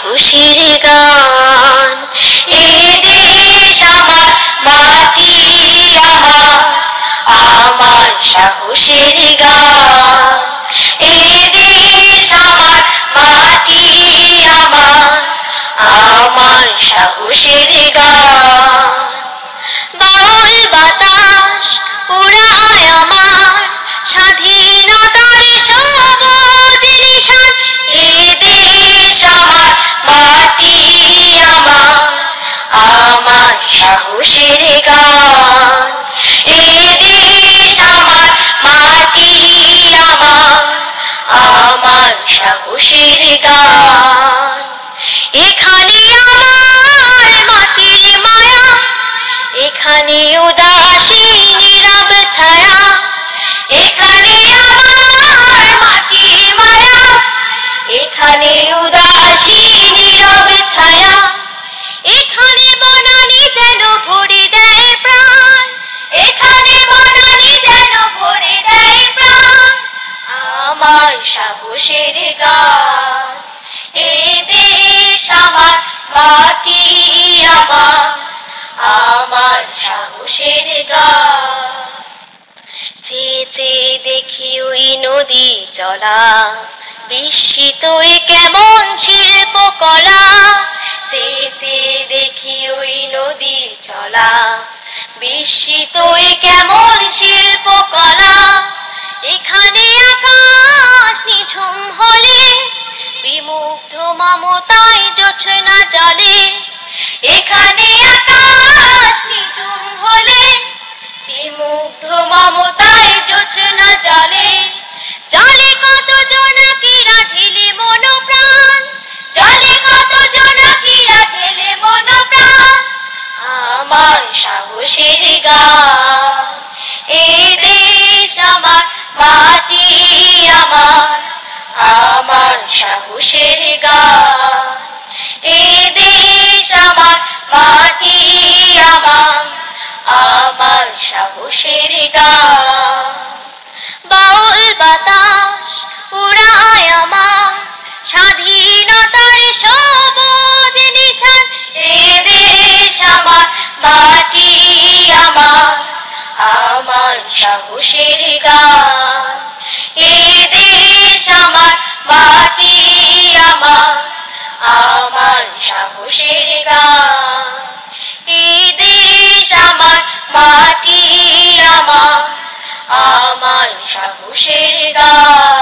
সাহসের গান। এ দেশ আমার, মাটি আমার, আমার সাহসের গান। এ দেশ আমার, মাটি আমার, আমার সাহসের গান। বাউল বাতাস উড়ায় আমার স্বাধীনতার সবুজ নিশান। এ দেশ আমার, মাটি আমার, আমার সাহসের গান। এ দেশ আমার, মাটি আমার, আমার সাহসের গান। এখানে আমার মাটির মায়া, এখানে উদাসী নীরব ছায়া। এখানে আমার মাটির মায়া, এখানে উদাসী নীরব ছায়া। এখানে বনানী যেন ভরে দেয় প্রাণ, এখানে বনানী যেন ভরে দেয় প্রাণ। আমার সাহসের গান। এ দেশ আমার, মাটি আমার, আমার সাহসের গান। চেয়ে চেয়ে দেখি ওই নদী চলা, বিস্মিত এ কেমন শিল্পকলা। চেয়ে চেয়ে দেখি ওই নদী চলা, বিস্মিত এ কেমন শিল্পকলা। এখানে আকাশ নিঝুম হলে, বিমুগ্ধ মমতায় জোছনা জলে। এখানে আকাশ নিঝুম হলে, বিমুগ্ধ মমতায় জোছনা জলে। জলে কত জোনাকিরা ঢেলে মন প্রাণ, জলে কত জোনাকিরা ঢেলে মন প্রাণ। আমার সাহসের গান। এ দেশ আমার, মাটি আমার, আমার সাহসের গান। এ দেশ আমার, মাটি আমার, আমার সাহসের গান। বাউল বাতাস উড়ায় আমার স্বাধীনতার সবুজ নিশান। এ দেশ আমার, মাটি আমার, আমার সাহসের গান। এ দেশ আমার, মাটি আমার, আমার সাহসের গান। এ দেশ আমার, মাটি আমার, আমার সাহসের গান।